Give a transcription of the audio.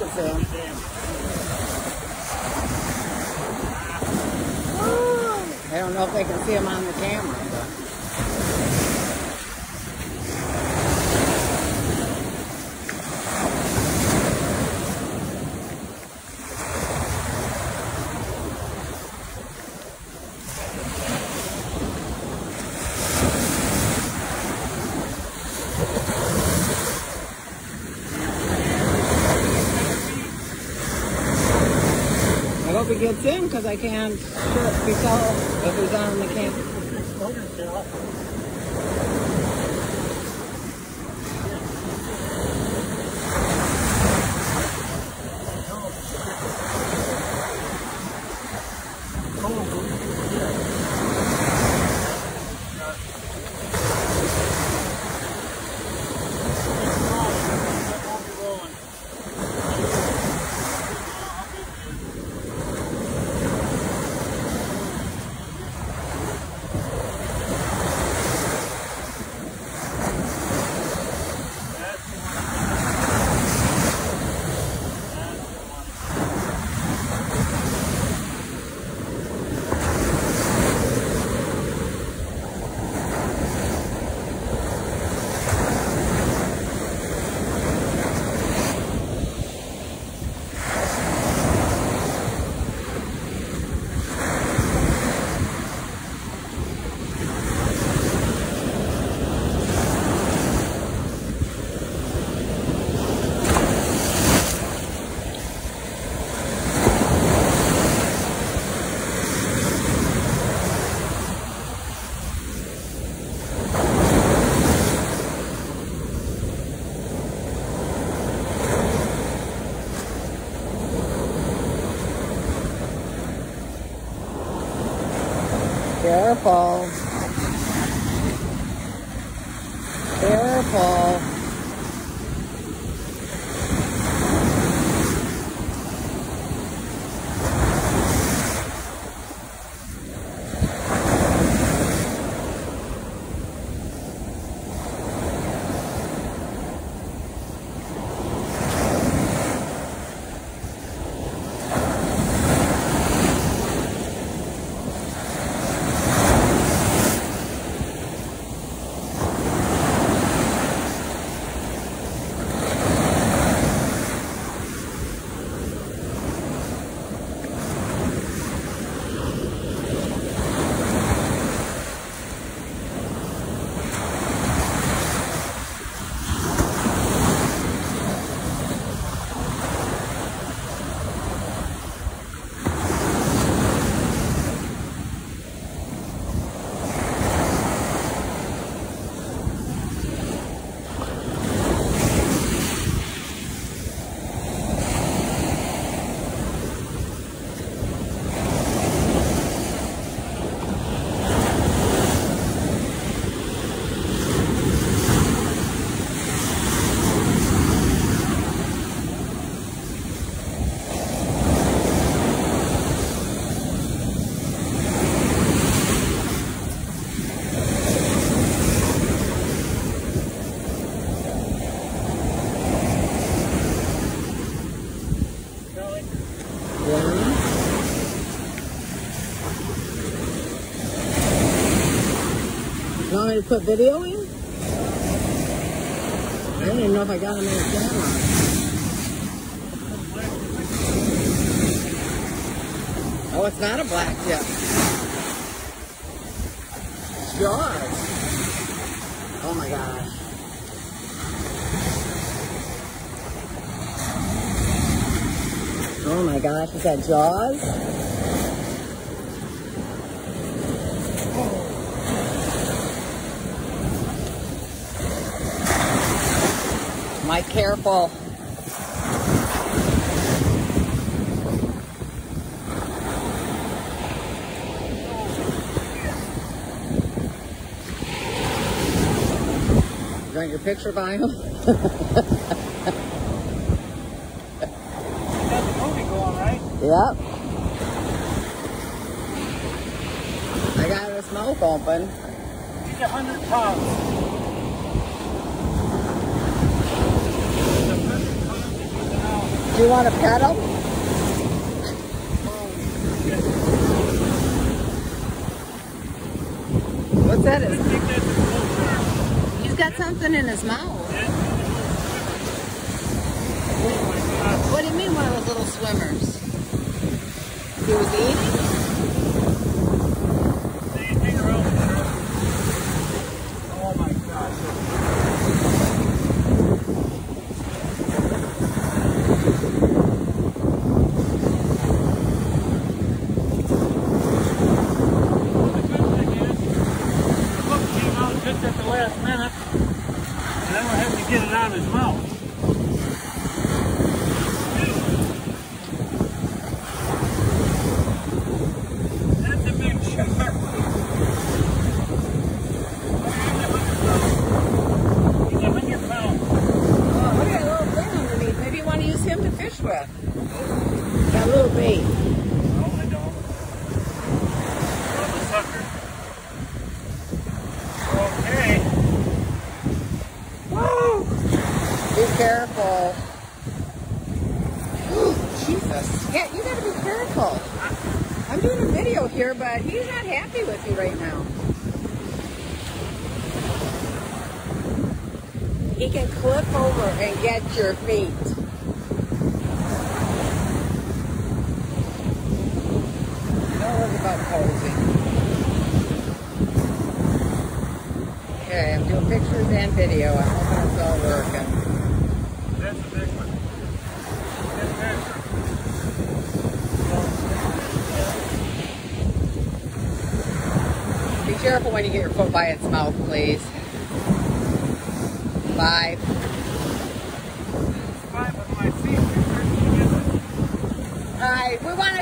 can see him. I don't know if they can see him on the camera, but. I hope he gets in because I can't sure if he tell if he's on the camera. Careful. Careful. You want me to put video in? I don't even know if I got him in the camera. Oh, it's not a black jet. Jaws. Oh my gosh. Oh my gosh, is that Jaws? Mike, careful. You want your picture by him? Got the movie going, right? Yep. I got a smoke open. He's 100 pounds. You want to pedal? What's that? He's got something in his mouth. What do you mean one of those little swimmers? He was eating? Oh my gosh. Just at the last minute, and then we're having to get it out of his mouth. That's a big shark. He's 100 pounds. Oh, look at that little thing underneath. Maybe you want to use him to fish with. That little bait. No, I don't. Love a sucker. Okay. Woo! Be careful. Jesus. Yeah, you gotta be careful. I'm doing a video here, but he's not happy with you right now. He can clip over and get your feet. Don't worry about posing. Okay, I'm doing pictures and video. I'm hoping it's all working. That's a big one. Be careful when you get your foot by its mouth, please. 5. It's 5 with my feet. Alright, we want to